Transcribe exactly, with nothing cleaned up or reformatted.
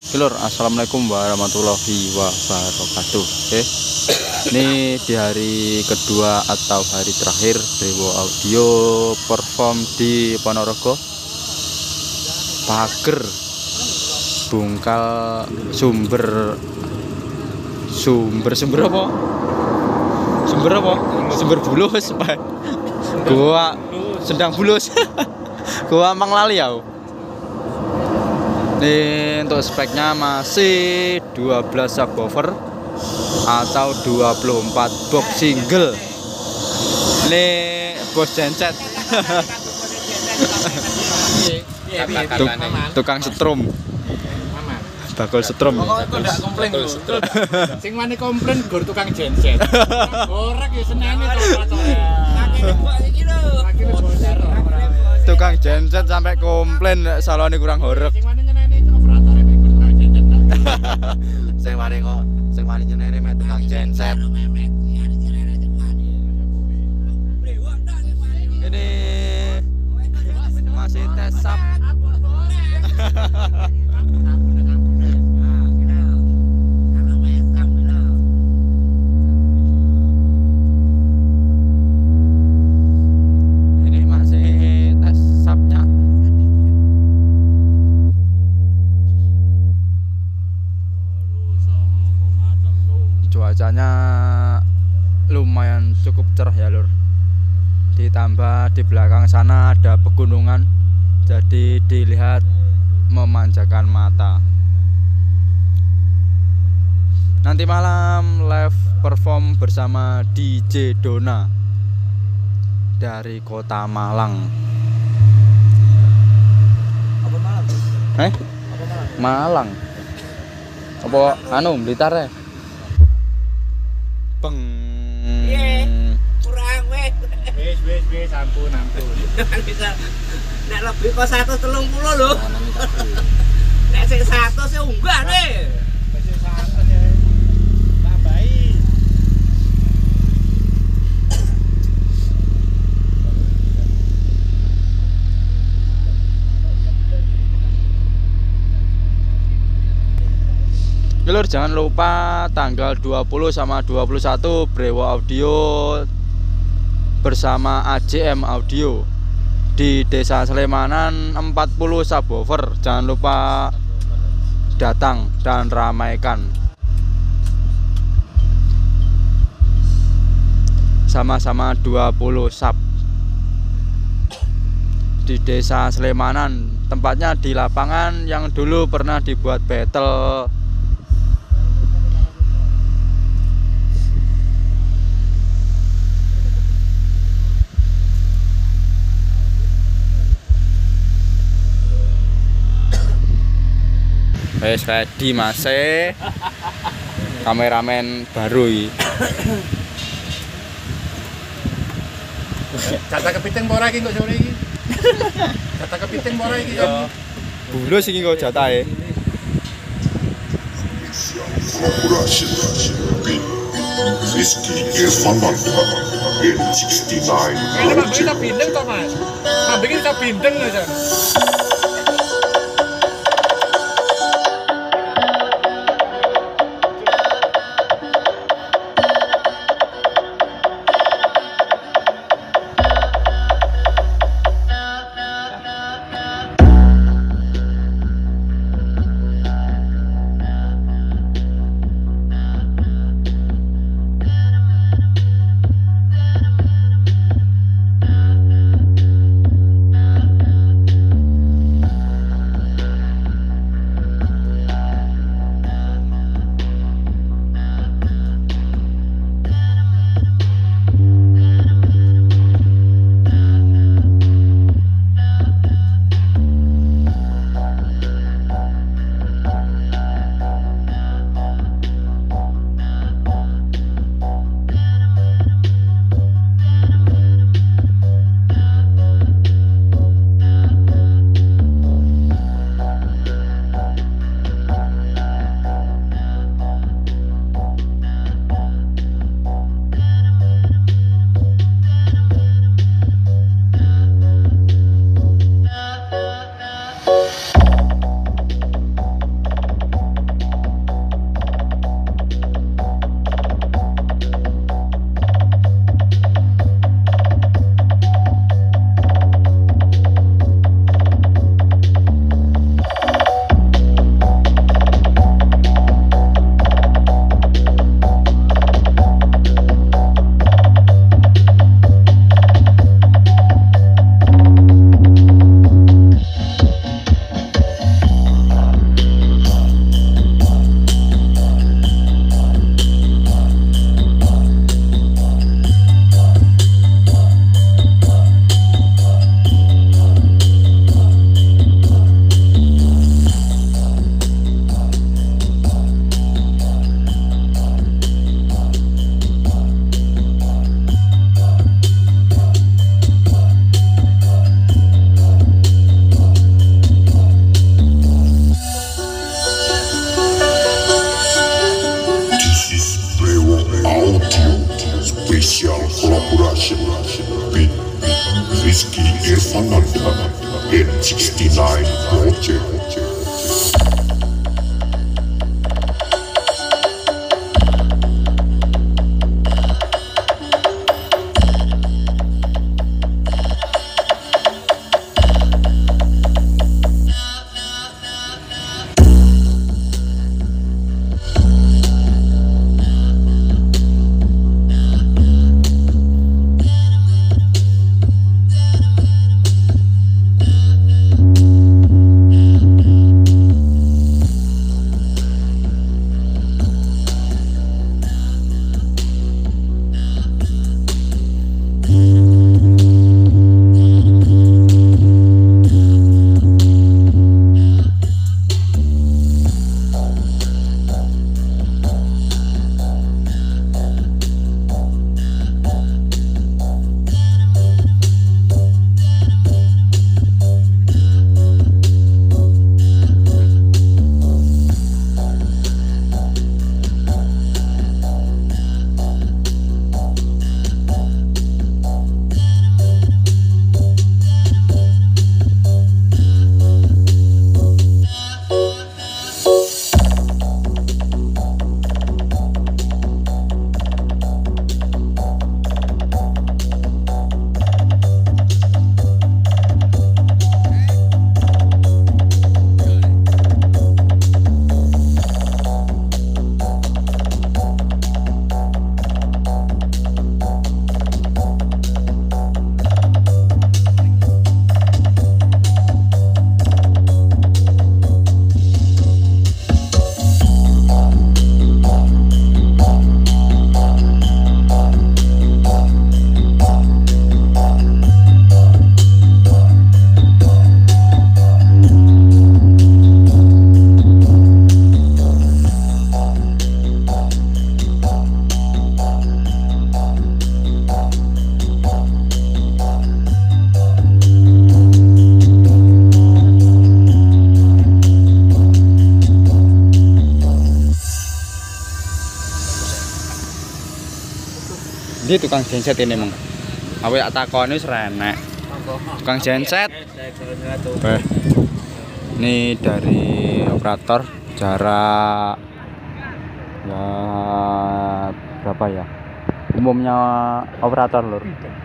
Lur, assalamualaikum warahmatullahi wabarakatuh. Oke, ini di hari kedua atau hari terakhir Brewo Audio perform di Ponorogo. Pager bungkal sumber sumber sumber apa? Sumber apa? Sumber bulus, Pak. Gua sedang bulus. Gua emang lali ya. Ini untuk speknya masih dua belas subwoofer atau dua puluh empat box single. Ini bos genset. Tuk, tukang setrum. Bakul setrum. Sing wani komplain gur tukang genset. Ora ki senene to patore. Tukang genset sampai komplain salone kurang horeg. Sing wani nyeneni operatore mek tukang genset. Sing wani kok sing wani nyeneni mek tukang genset. Ini masih tes sub. Ini masih tes subnya. Cuacanya lumayan cukup cerah ya lur. Ditambah di belakang sana ada pegunungan, jadi dilihat memanjakan mata. Nanti malam live perform bersama D J Dona dari kota Malang. Apa malam? Eh? Apa malam? Malang. Apa anu Blitar ya? Beng. Kurang weh. Wis wis wis ampun ampun. Bisa nek lebih kok seratus tiga puluh lho. Nek sing seratus e unggah nih. Wis seratus ya. Tambahi. Lur, jangan lupa tanggal dua puluh sama dua puluh satu Brewo Audio bersama A J M Audio di Desa Slemanan, empat puluh subwoofer. Jangan lupa datang dan ramaikan. Sama-sama dua puluh sub di Desa Slemanan. Tempatnya di lapangan yang dulu pernah dibuat battle. Wes ready masih kameramen baru iki. Jatah kepiting ora iki kok sore iki. Jatah kepiting ora iki kok. Bulus iki kok jatahe. Collaboration with Rizky Irfananda in sixty-nine. Ini Pak kita bindeng toh Mas. Nah, bikin kita bindeng aja. Special Collaboration with Rizky Irfananda N sixty-nine Project. Ini tukang genset ini mong. Aku tak takoni wis renek. Tukang genset. Oke. Ini dari operator jarak ya berapa ya? Umumnya operator lur.